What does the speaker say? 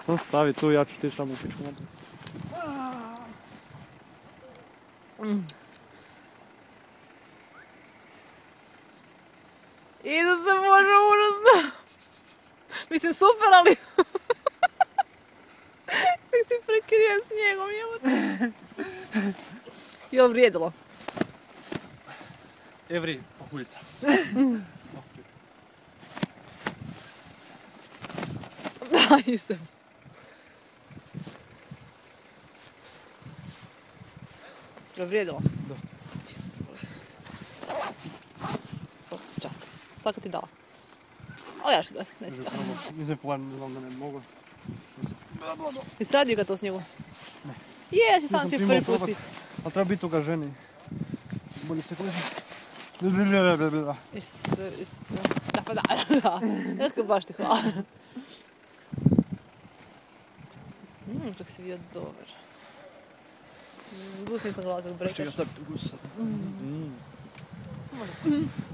Samo stavi tu, ja ću tići tamo u pičku. Idu se može užasno. Mislim super, ali... Kako si prekriven snijegom, jebote. Je li vrijedilo? Evri, pahuljica. Daj se. Je li vrijedilo? Da. Svaka ti čast. Svaka ti dala. Ali ja ću dati, neću dati. Nisam plan, ne znam da ne mogu. Jesi radio ga to s njegom? Ne. Je, ja ću sam ti prvi put isti. Ali treba biti u ga ženi. Bolje se koristiti. Isuse. Da, pa da. Kako baš ti hvala. Kako si bio dobar. Gusni sam gledala kako brekaš. Čekaj sad tu gusa. Može.